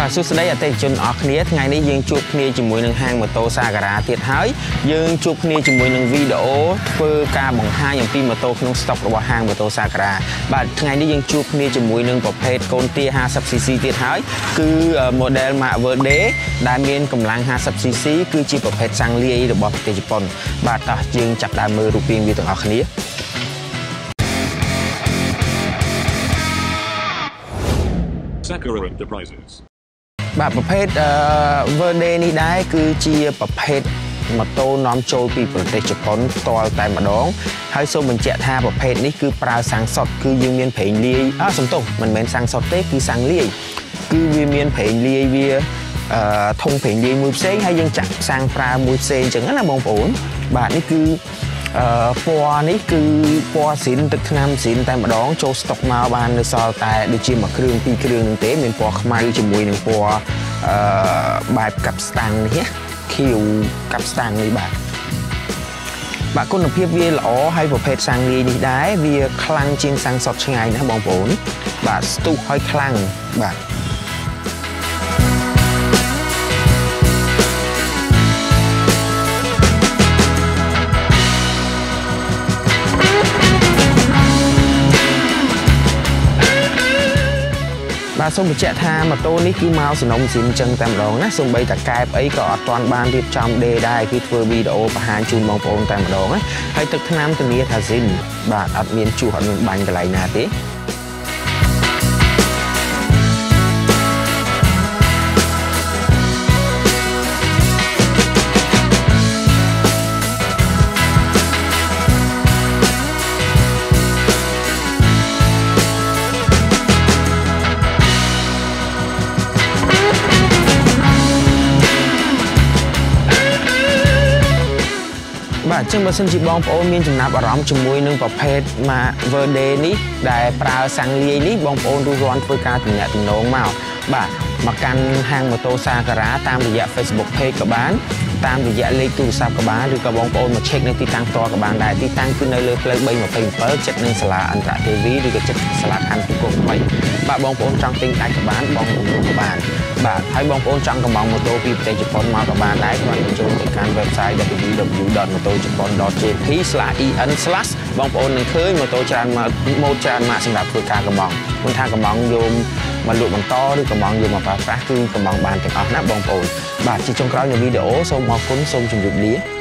បាទសួស្តីអតិថិជនអរគ្នាថ្ងៃនេះយើងជួបគ្នាជាមួយនឹងហាងម៉ូតូសាការ៉ាទៀតហើយយើងជួបគ្នាជាមួយនឹងវីដេអូធ្វើការបង្ហាញអំពីម៉ូតូក្នុងស្តុករបស់ហាងម៉ូតូសាការ៉ាបាទថ្ងៃនេះយើងជួបគ្នាជាមួយនឹងប្រភេទកូនទា 50cc ទៀតហើយគឺ model Mark Verde ដែលមានកម្លាំង 50cc គឺជាប្រភេទសាំងលាយរបស់ប្រទេសជប៉ុនបាទតោះយើងចាប់ដើមមើលរូបរាងវាទាំងអស់គ្នា Sakura Enterprises បាទប្រភេទ Verde នេះដែរគឺជាប្រភេទម៉ូតូនាំចូលពីប្រទេសជប៉ុនផ្ទាល់តែម្ដងហើយសូមបញ្ជាក់ថាប្រភេទនេះគឺប្រើសាំងសុតគឺយើងមានប្រេងលាយសំទោសមិនមែនសាំងសុតទេគឺសាំងលាយគឺវាមានប្រេងលាយវាធុងប្រេងលាយមួយផ្សេងហើយយើងចាក់សាំងប្រើមួយផ្សេងអញ្ចឹងណាបងប្អូនបាទនេះគឺពណ៌នេះគឺពណ៌ស៊ីនទឹកថ្នាំស៊ីនតែម្ដងចូលស្តុកមកបាននៅសល់តែដូចជាមួយគ្រឿងពីរគ្រឿងនឹងទេមានពណ៌ខ្មៅជាមួយនឹងពណ៌បែបកាប់ស្តាំងនេះខៀវកាប់ស្តាំងនេះបាទគុណភាពវាល្អហើយប្រភេទសាំងលាយនេះដែរវាខ្លាំងជាងសាំងសុតឆ្ងាយណាស់បងប្អូនបាទស្ទុះហើយខ្លាំងបាទបាទសូមបញ្ជាក់ថាម៉ូតូនេះគឺមកសំណុំស៊ីនអញ្ចឹងតែម្ដងណាសូម្បីតែកែបអីក៏អត់ទាន់បានរៀបចំដេដែរគឺធ្វើវីដេអូបង្ហាញជូនបងប្អូនតែម្ដងណាហើយទឹកថ្នាំធានាថាស៊ីនបាទអត់មានជួសអត់មានបាញ់កន្លែងណាទេបាទអញ្ចឹងបើសិនជាបងប្អូនមានចំណាប់អារម្មណ៍ជាមួយនឹងប្រភេទ Mark Verde នេះដែលប្រើសាំងលាយនេះបងប្អូនរួចរាល់ធ្វើការទំនាក់ទំនងមកបាទមកកាន់ហាងម៉ូតូសាការ៉ាតាមរយៈ Facebook Page ក៏បានតាមរយៈលេខទូរស័ព្ទក៏បានឬក៏បងប្អូនមក check នៅទីតាំងផ្ទាល់ក៏បានដែរទីតាំងគឺនៅលើផ្លូវ327ចិត្តនឹងសាលាអន្តរទេវីឬក៏ចិត្តសាលាខណ្ឌគោកថ្មីបាទបងប្អូនចង់ទិញដាច់ក៏បានបងប្អូនក៏បានបាទហើយបងប្អូនចង់កំងម៉ូតូពីប្រទេសជប៉ុនមកក៏បានដែរគ្រាន់តែចូលទៅកាន់ website www.motojapan.jp/en/ បងប្អូននឹងឃើញម៉ូតូច្រើនម៉ូតច្រើនម៉ាកសម្រាប់ធ្វើការកំងមិនថាកំងយកមកលក់បន្តឬកំងយកមកប្រើប្រាស់គឺកំងបានទាំងអស់ណាបងប្អូនបាទជាចុងក្រោយនៃវីដេអូសូមអរគុណសូមជម្រាបលា